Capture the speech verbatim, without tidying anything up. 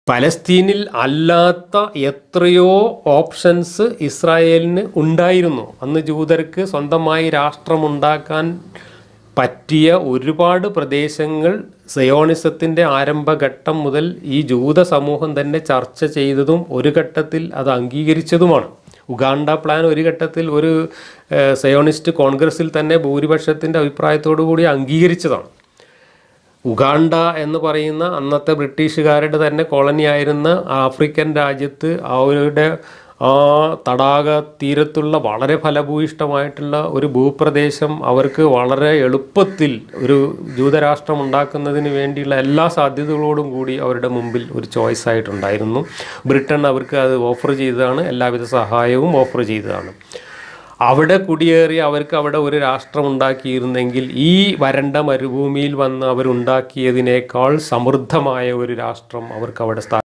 പലസ്തീനിൽ അല്ലാത്ത എത്രയോ ഓപ്ഷൻസ് ഇസ്രായേലിന് ഉണ്ടായിരുന്നു. അന്ന് ജൂതർക്ക് സ്വന്തമായി രാഷ്ട്രമുണ്ടാക്കാൻ പറ്റിയ ഒരുപാട് പ്രദേശങ്ങൾ സയോണിസത്തിൻ്റെ ആരംഭഘട്ടം മുതൽ ഈ ജൂത സമൂഹം തന്നെ ചർച്ച ചെയ്തതും ഒരു ഘട്ടത്തിൽ അത് അംഗീകരിച്ചതുമാണ്. ഉഗാണ്ട പ്ലാൻ ഒരു ഘട്ടത്തിൽ ഒരു സയോണിസ്റ്റ് കോൺഗ്രസിൽ തന്നെ ഭൂരിപക്ഷത്തിൻ്റെ അഭിപ്രായത്തോടു കൂടി അംഗീകരിച്ചതാണ്. ഉഗാണ്ട എന്ന് പറയുന്ന അന്നത്തെ ബ്രിട്ടീഷുകാരുടെ തന്നെ കോളനി ആയിരുന്ന ആഫ്രിക്കൻ രാജ്യത്ത് അവരുടെ ആ തടാക തീരത്തുള്ള വളരെ ഫലഭൂയിഷ്ടമായിട്ടുള്ള ഒരു ഭൂപ്രദേശം അവർക്ക് വളരെ എളുപ്പത്തിൽ ഒരു ജൂതരാഷ്ട്രം ഉണ്ടാക്കുന്നതിന് വേണ്ടിയുള്ള എല്ലാ സാധ്യതകളോടും കൂടി അവരുടെ മുമ്പിൽ ഒരു ചോയ്സ് ആയിട്ടുണ്ടായിരുന്നു. ബ്രിട്ടൻ അവർക്ക് അത് ഓഫർ ചെയ്തതാണ്, എല്ലാവിധ സഹായവും ഓഫർ ചെയ്തതാണ്. അവിടെ കുടിയേറി അവർക്ക് അവിടെ ഒരു രാഷ്ട്രം ഉണ്ടാക്കിയിരുന്നെങ്കിൽ ഈ വരണ്ട മരുഭൂമിയിൽ വന്ന് അവരുണ്ടാക്കിയതിനേക്കാൾ സമൃദ്ധമായ ഒരു രാഷ്ട്രം അവർക്ക് അവിടെ സ്ഥാപിക്കാം.